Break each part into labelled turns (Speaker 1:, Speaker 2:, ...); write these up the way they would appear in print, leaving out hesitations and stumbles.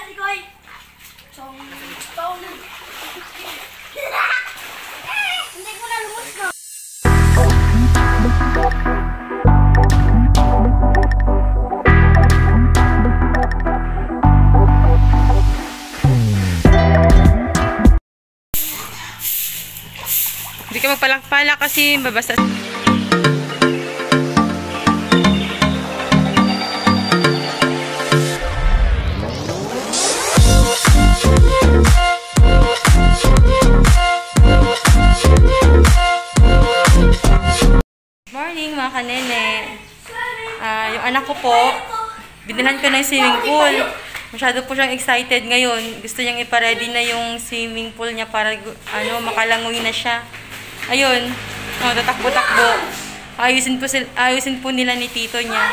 Speaker 1: Hindi ko na lumos na.
Speaker 2: Hindi ka magpalak-palak kasi babasa. Morning mga kanene. Yung anak ko po, binilhan ko ng swimming pool. Masyado po siyang excited ngayon. Gusto niyang ipa-ready na yung swimming pool niya para makalangoy na siya. Ayun, tatakbo-takbo. Ayusin po nila ni tito niya.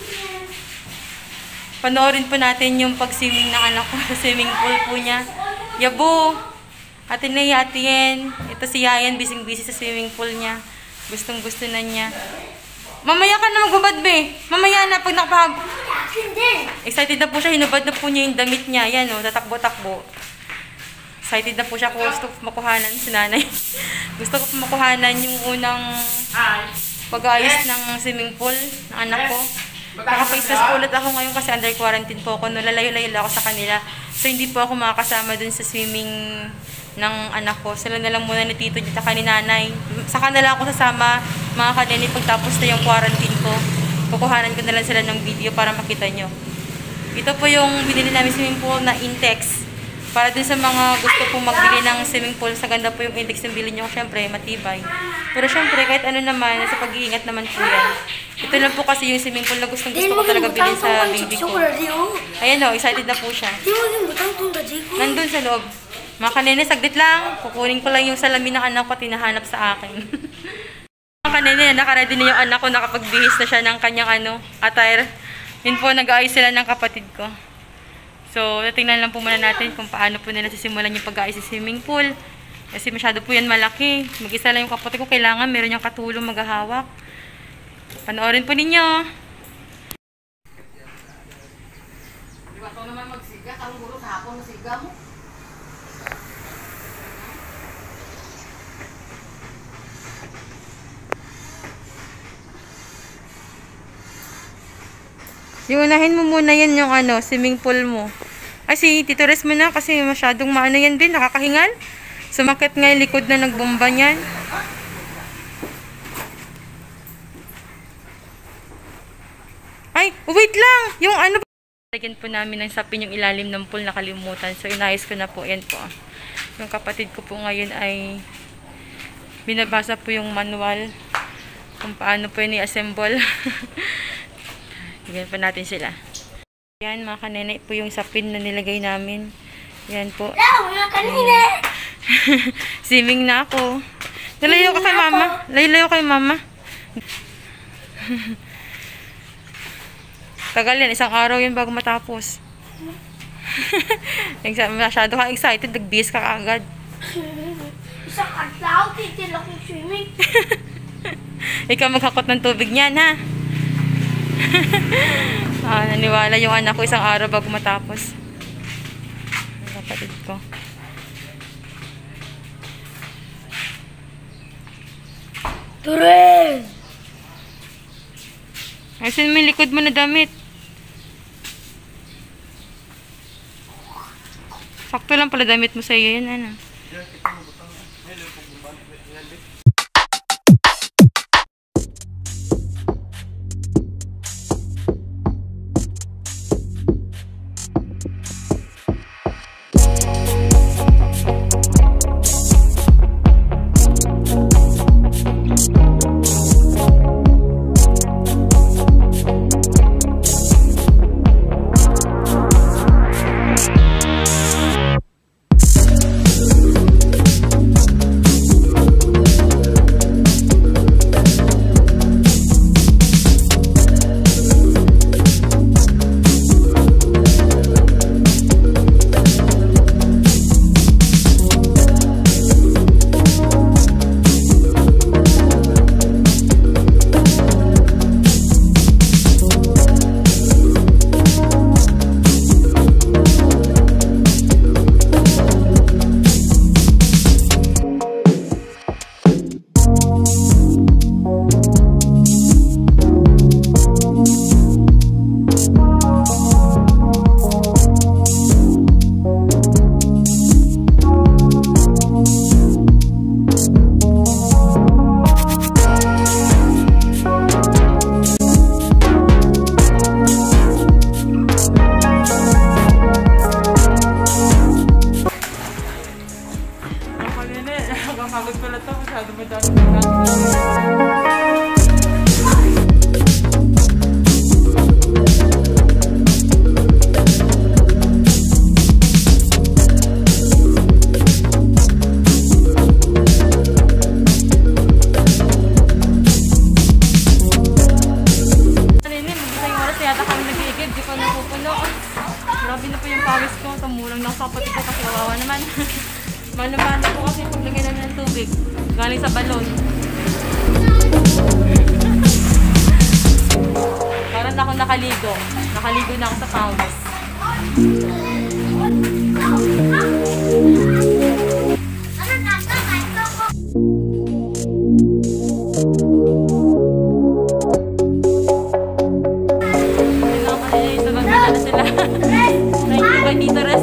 Speaker 2: Panoorin po natin yung pag-swimming ng anak ko sa swimming pool po niya. Yabo! Ate Nay, Ate Yen. Ito si Yayan, busy-busy sa swimming pool niya. Gustong-gusto na niya. Mamaya ka na magbabad, be. Mamaya na, pag nakapahab. Excited na po siya. Hinubad na po niya yung damit niya. Yan, tatakbo-takbo. Excited na po siya kung gusto ko makuhanan si nanay. Gusto ko makuhanan yung unang pag-aayos ng swimming pool ng anak ko. Naka-face mask ulit ako ngayon kasi under quarantine po ako. Lalayo-layo ako sa kanila. So, hindi po ako makakasama dun sa swimming ng anak ko. Sila na lang muna ni tito at ni nanay. Saka na lang ako sasama mga kanini pagtapos na yung quarantine ko. Kukuhanan ko na lang sila ng video para makita nyo. Ito po yung binili namin swimming pool na Intex. Para dun sa mga gusto pong magbili ng swimming pool, sa ganda po yung Intex yung bilhin nyo. Siyempre, matibay. Pero siyempre, kahit ano naman, sa pag-iingat naman po yan. Ito lang po kasi yung swimming pool na gusto ko talaga bilhin sa baby ko. Ayan o, excited na po siya. Nandun sa loob. Mga kanene, saglit lang. Kukunin ko lang yung salamin ng anak ko, tinahanap sa akin. Mga kanene, nakaready na yung anak ko, nakapagbihis na siya ng kanyang attire. Yun po, nag-aayos sila ng kapatid ko. So, tingnan lang po muna natin kung paano po nila sisimulan yung pag-aayos sa swimming pool. Kasi masyado po yan malaki. Mag-isa lang yung kapatid ko, kailangan meron yung katulong maghahawak. Panoorin po ninyo.
Speaker 3: Di ba ito naman magsiga? Ang guro sa hapon, masiga mo.
Speaker 2: Yung unahin mo muna yan yung swimming pool mo. Kasi titures mo na kasi masyadong maano yan din, nakakahingal. Sumakit nga yung likod na nagbomba niyan. Ay, wait lang! Yung lagyan po namin ng sapin yung ilalim ng pool, nakalimutan. So, inayos ko na po. Yan po. Yung kapatid ko po ngayon ay binabasa po yung manual kung paano po yun i-assemble. Bigyan pa natin sila. Yan, mga kanene po yung sapin na nilagay namin. Yan po.
Speaker 1: Hello, mga kanene!
Speaker 2: Swimming na ako. Lalayo ka kay mama. Layo kay mama. Tagal yan. Isang araw yun bago matapos. Masyado kang excited. Nag-bis ka kaagad.
Speaker 1: Isang araw, titil akong swimming.
Speaker 2: Ikaw maghakot ng tubig niyan, ha? Naniwala yung anak ko isang araw bago matapos. Ang kapatid ko.
Speaker 1: Turin!
Speaker 2: Ayusin mo yung likod mo na damit. Sakto lang pala damit mo sa iyo yan, yung pawis ko. Tumulang lang sa kapatid ko kasi kawawa naman. Mano-mano po kasi paglagay namin ng tubig. Galing sa balon. Parang ako nakaligo. Nakaligo na ako sa pawis. Dito res.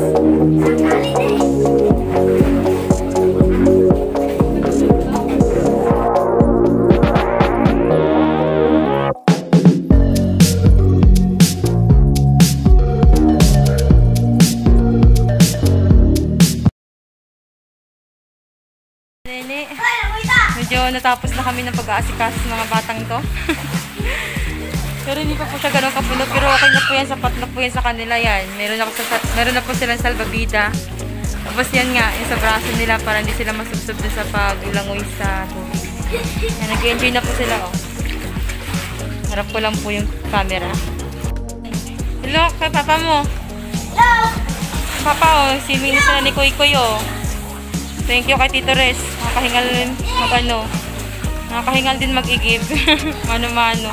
Speaker 2: Nene, medyo natapos na kami ng pag-aasikaso sa mga batang to. Pero hindi pa po siya ganun kapuno. Pero okay na po yan. Sapat na po yan sa kanila yan. Meron na po silang salbabida. Tapos yan nga, yung sa braso nila para hindi sila masubsob din sa paglangoy sa tubig. Yan, nag-enjoy na po sila. Oh. Harap ko lang po yung camera. Hello, kay papa mo.
Speaker 1: Hello!
Speaker 2: Papa, oh, swimming na sila ni Koy Koy, oh. Thank you kay Tito Res. Nakakahingal nakakahingal din mag-i-give. Mano-mano.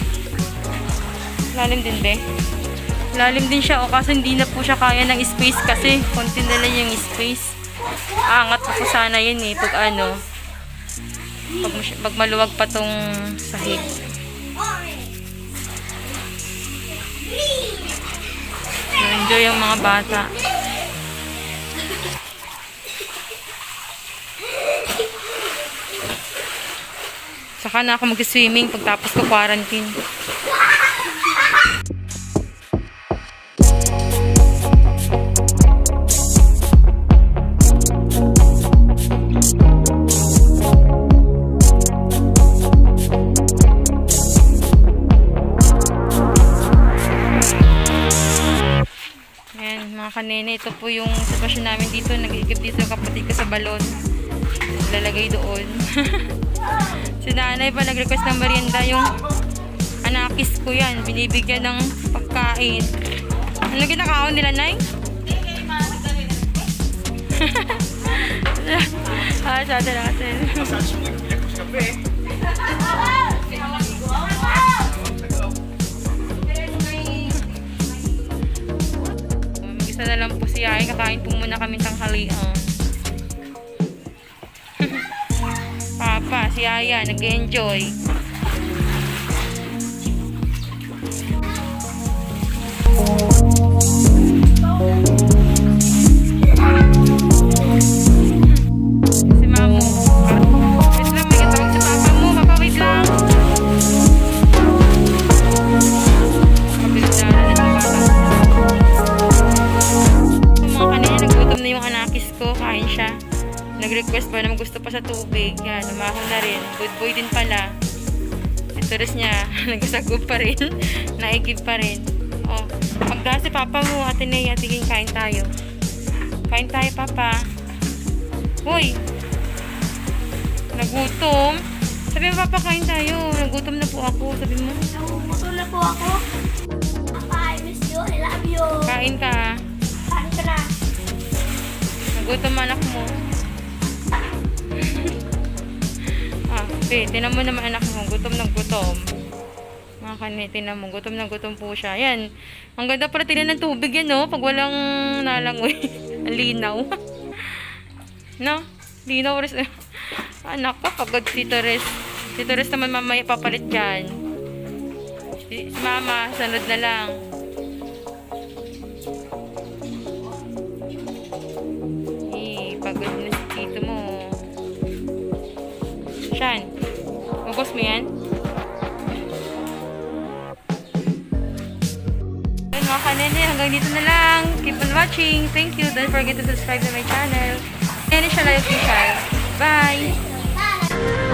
Speaker 2: Lalim din, be. Lalim din siya, o kasi hindi na po siya kaya ng space kasi konti na lang yung space. Aangat po sana yun eh, pag ano, pag maluwag pa tong sahig. So, enjoy yung mga bata. Saka na ako mag-swimming pagtapos ko quarantine. Kanene, ito po yung sitwasyon namin dito. Nag-iikip dito yung kapatid ko sa balon. Lalagay doon. Si nanay pa nag-request ng merienda, yung anakis ko yan. Binibigyan ng pagkain. Ano ginakaon nila, Nay? Sa atin natin. Na lang po si Ay, kakain po muna kami tanghalian. Papa, si Aya, nag-enjoy. Si Mamo. Wait lang, may katawag sa papa mo. Papa, wait lang. Kapilid na rin ang bata. Nagutom na yung anakis ko, kain siya. Nag-request pa na gusto pa sa tubig. Yan, lumahon na rin. Good boy din pala. Ito rin niya, nagsasagob pa rin. Naigib pa rin. Oh, magda si papa mo, Ate Nea, tiging kain tayo. Kain tayo, papa. Hoy! Nagutom? Sabi mo, papa, kain tayo. Nagutom na po ako. Sabi mo.
Speaker 1: Nagutom na po ako. Papa, I miss you. I love you.
Speaker 2: Kain ka.
Speaker 1: Kain ka na.
Speaker 2: Nagutom anak mo. Tinan mo naman anak mo. Gutom ng gutom. Mga kanina, tinan mo. Gutom ng gutom po siya. Yan. Ang ganda pala tinan ng tubig yan, no? Pag walang nalangoy. Ang linaw. No? Linaw res. Anak ka, pagod si Torres. Si Torres naman mamaya papalit dyan. Si mama, sunod na lang. Pagod na si tito mo. Shan, ubos mo yan? Ayun mga kanene, hanggang dito na lang. Keep on watching. Thank you. Don't forget to subscribe to my channel. Nene Shalay Official. Bye!